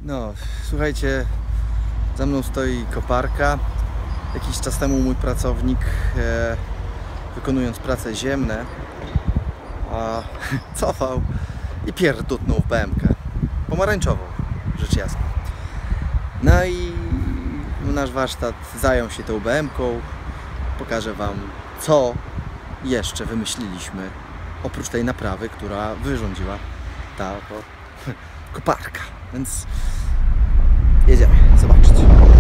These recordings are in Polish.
No, słuchajcie, za mną stoi koparka. Jakiś czas temu mój pracownik, wykonując prace ziemne, cofał i pierdutnął w BM-kę. Pomarańczową, rzecz jasna. No i nasz warsztat zajął się tą BM-ką. Pokażę Wam, co jeszcze wymyśliliśmy oprócz tej naprawy, która wyrządziła ta koparka. Więc jedziemy zobaczyć.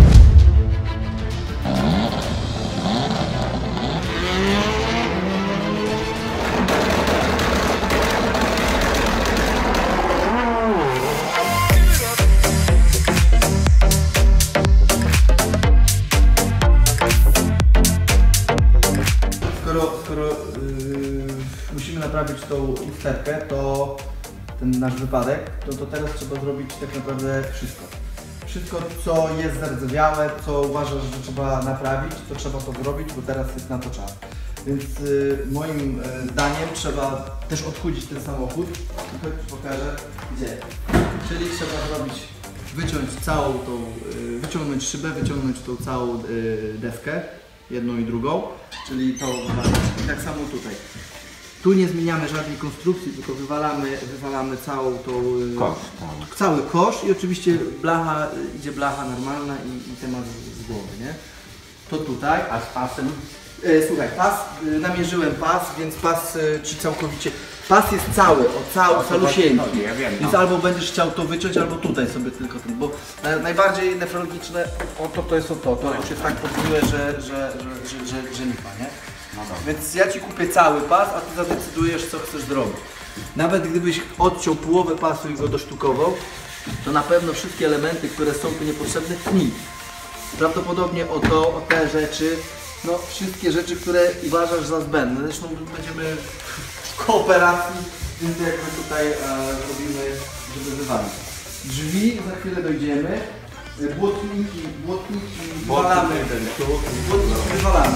Skoro musimy naprawić tą usterkę, to ten nasz wypadek, to teraz trzeba zrobić tak naprawdę wszystko. Wszystko, co jest zardzewiałe, co uważasz, że trzeba naprawić, to trzeba to zrobić, bo teraz jest na to czas. Więc moim zdaniem trzeba też odchudzić ten samochód. Tutaj pokażę gdzie. Czyli trzeba zrobić, wyciąć całą tą, wyciągnąć szybę, wyciągnąć tą całą deskę, jedną i drugą, czyli to i tak samo tutaj. Tu nie zmieniamy żadnej konstrukcji, tylko wywalamy całą tą cały kosz i oczywiście blacha, idzie blacha normalna i temat z głowy, nie? To tutaj. A z pasem? Słuchaj, pas, namierzyłem pas, więc pas ci całkowicie, pas jest cały, calusieńki, ja wiem, więc albo będziesz chciał to wyciąć, albo tutaj sobie tylko ten, bo najbardziej nefrologiczne to jest to już jest tak podbiłe, że lipa, nie? No więc ja Ci kupię cały pas, a Ty zadecydujesz, co chcesz zrobić. Nawet gdybyś odciął połowę pasu i go dosztukował, to na pewno wszystkie elementy, które są tu niepotrzebne, tnij. Prawdopodobnie o te rzeczy, no wszystkie rzeczy, które uważasz za zbędne. Zresztą będziemy w kooperacji, więc jakby tutaj robimy, żeby wywalić. Drzwi, za chwilę dojdziemy. Błotniki wywalamy. Błotniki wywalamy.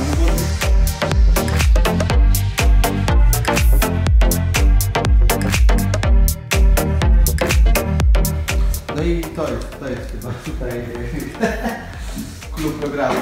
No i to jest chyba tutaj klub programu.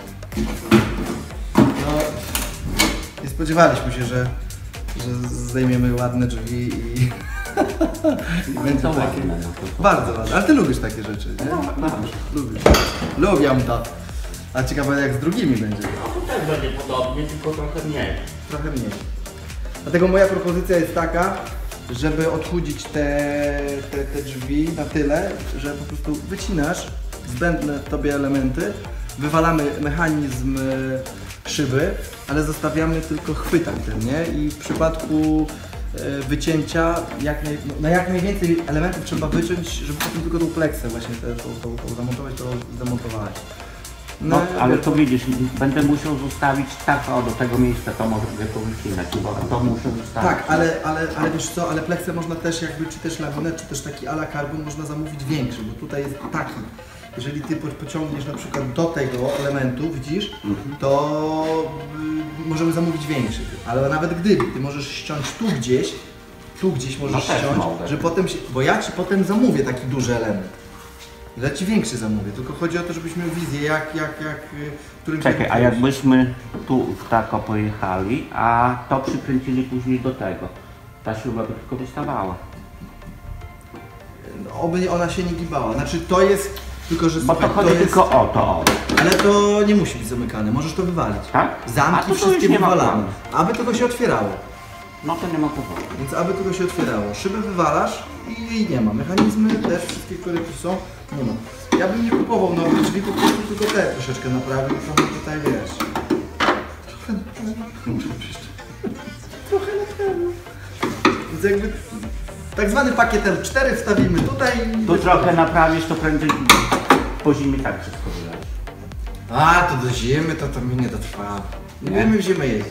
No, nie spodziewaliśmy się, że zdejmiemy ładne drzwi i będzie to takie. ładne, no to... Bardzo ładne, ale Ty lubisz takie rzeczy, nie? No, Lubisz. Lubię to. A ciekawe jak z drugimi będzie. no to też będzie podobnie, tylko trochę mniej. Trochę mniej. Dlatego moja propozycja jest taka, żeby odchudzić te drzwi na tyle, że po prostu wycinasz zbędne Tobie elementy, wywalamy mechanizm szyby, ale zostawiamy tylko chwytak ten, nie? I w przypadku wycięcia jak najwięcej elementów trzeba wyciąć, żeby potem tylko tą pleksę właśnie tą zamontować, to zdemontować. No, ale to widzisz, będę musiał zostawić tak, do tego miejsca to może to wycinać, bo to muszę zostawić. Tak, ale wiesz co, ale pleksę można też jakby, czy też laminat, czy też taki ala carbon można zamówić większy, bo tutaj jest taki. Jeżeli Ty pociągniesz na przykład do tego elementu, widzisz, to możemy zamówić większy. Ale nawet gdyby, Ty możesz ściąć tu gdzieś możesz ściąć, że potem się, bo ja Ci potem zamówię taki duży element. Ja Ci większy zamówię, tylko chodzi o to, żebyś miał wizję, którym... Czekaj, a jakbyśmy tu w tako pojechali, a to przykręcili później do tego, ta śruba by tylko wystawała. Oby ona się nie gibała, znaczy to jest, tylko że bo słuchaj, to chodzi jest, tylko o to. ale to nie musi być zamykane, możesz to wywalić. Tak? Zamki wszystkie wywalamy, aby tylko się otwierało. No to nie ma powodu. Więc aby tylko się otwierało. Szybę wywalasz i jej nie ma. Mechanizmy też wszystkie, które tu są, nie ma. Ja bym nie kupował nowych drzwi, po prostu tylko te troszeczkę naprawił, to tutaj wiesz. Trochę naprawił. Więc jakby tak zwany pakiet L4 wstawimy tutaj. Tu trochę naprawisz, to prędzej po zimie tak wszystko wyleży. A, to do zimy to mi nie dotrwa. Nie? My w zimę jeździć.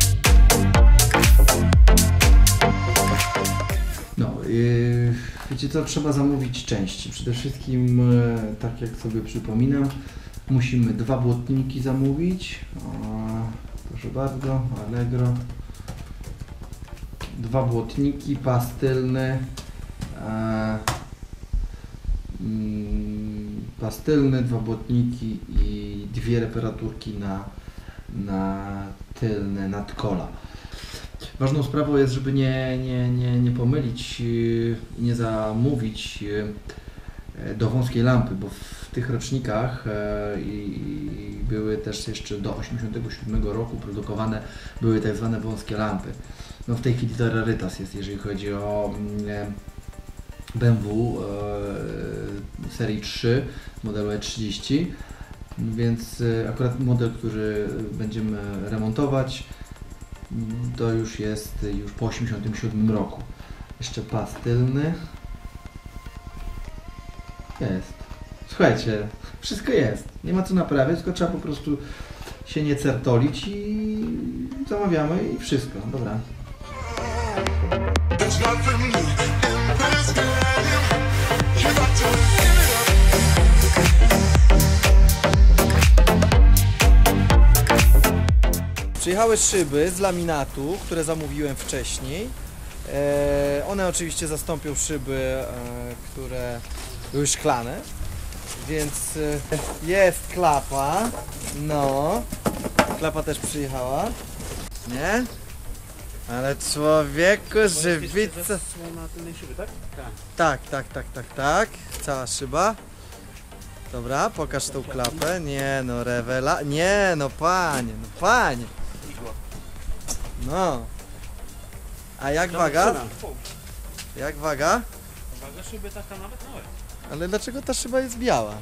wiecie to trzeba zamówić części. Przede wszystkim, tak jak sobie przypominam, musimy 2 błotniki zamówić. Proszę bardzo, Allegro. 2 błotniki, pas tylny. Pas tylny, 2 błotniki i 2 reparaturki na tylne nadkola. Ważną sprawą jest, żeby nie pomylić i nie zamówić do wąskiej lampy, bo w tych rocznikach i były też jeszcze do 1987 roku produkowane były tak zwane wąskie lampy. No w tej chwili to rarytas jest, jeżeli chodzi o BMW serii 3 modelu E30, więc akurat model, który będziemy remontować, to już jest po 1987 roku. Jeszcze pas tylny. Jest. Słuchajcie, wszystko jest. Nie ma co naprawiać, tylko trzeba po prostu się nie certolić i zamawiamy i wszystko. Dobra. Przyjechały szyby z laminatu, które zamówiłem wcześniej. One oczywiście zastąpią szyby, które były szklane, więc jest klapa. No, klapa też przyjechała. Nie? Ale człowieku, żywica. Słona tylnej szyby, tak? Tak. Cała szyba. Dobra, pokaż tą klapę. Nie no, rewela. Nie no, panie. No. A jak waga? Jak waga? Waga szyby taka nawet mała. Ale dlaczego ta szyba jest biała?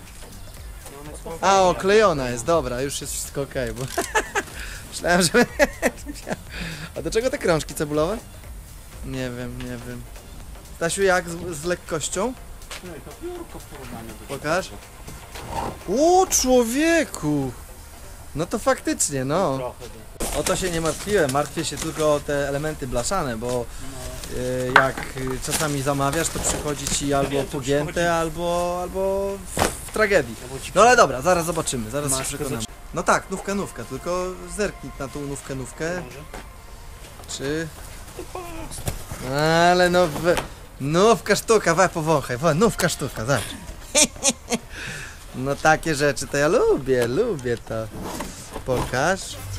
A, oklejona jest, dobra, już jest wszystko ok, bo myślałem, że... A do czego te krążki cebulowe? Nie wiem. Stasiu, jak z lekkością? No i to biurko w porównaniu do Pokaż. O, człowieku! No to faktycznie, no. trochę. O to się nie martwiłem, martwię się tylko o te elementy blaszane, bo jak czasami zamawiasz, to przychodzi ci albo pogięte, albo w tragedii. No ale dobra, zaraz zobaczymy, zaraz się przekonamy. No tak, nówka, tylko zerknij na tą nówkę. Czy... Ale no, nówka sztuka, weź powąchaj, nówka sztuka, zobacz. No takie rzeczy to ja lubię to. Pokaż.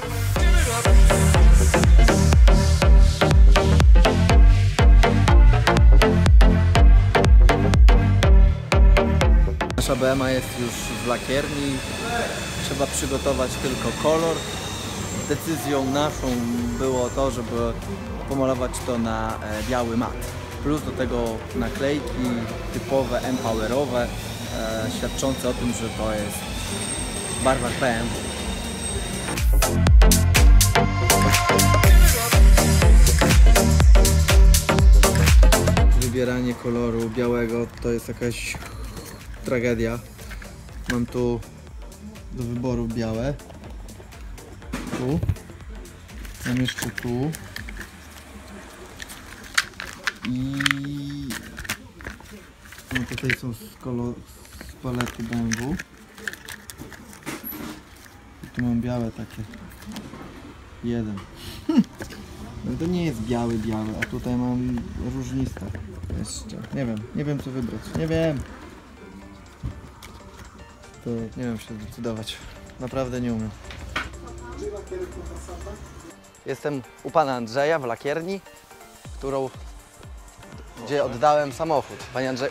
Nasza BMA jest już w lakierni, trzeba przygotować tylko kolor. Decyzją naszą było to, żeby pomalować to na biały mat. Plus do tego naklejki typowe, empowerowe, świadczące o tym, że to jest barwa BMW. Wybieranie koloru białego to jest jakaś tragedia. Mam tu do wyboru białe. Tu. Mam jeszcze tu. I no tutaj są z palety BMW. I tu mam białe takie. Jeden. No to nie jest biały, a tutaj mam różniste. Jeszcze. Nie wiem co wybrać. Nie wiem. To nie wiem się zdecydować. Naprawdę nie umiem. Jestem u pana Andrzeja w lakierni, gdzie oddałem samochód. Panie Andrzej...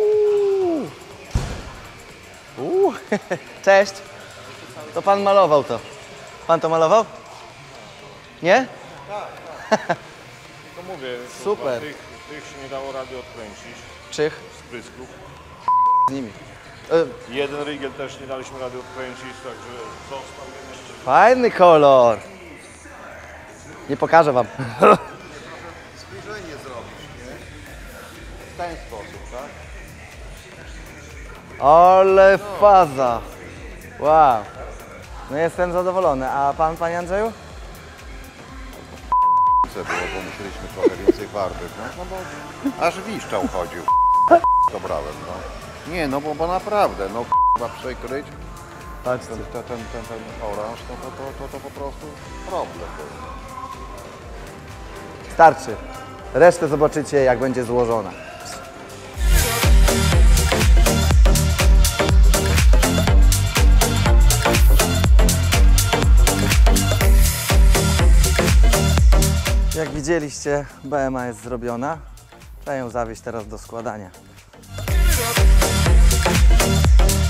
Cześć! To pan malował to. Pan to malował? Nie? Tak. Tylko mówię, Super. Tych się nie dało rady odkręcić. Czych? Sprysków. Z nimi. Jeden rygiel też nie daliśmy rady odkręcić, także został jeszcze. Fajny kolor. Nie pokażę wam. Zbliżenie zrobić, nie? W ten sposób, tak? Ale faza. Wow. No jestem zadowolony. A pan, panie Andrzeju? Było, bo musieliśmy trochę więcej farby, no bo aż wiszczał chodził. to brałem, no. Nie, no bo naprawdę, no k***a przykryć Patrzcie. ten oranż, to po prostu problem był. Starczy. Resztę zobaczycie, jak będzie złożona. Jak widzieliście, BMA jest zrobiona. Trzeba ją zawieźć teraz do składania.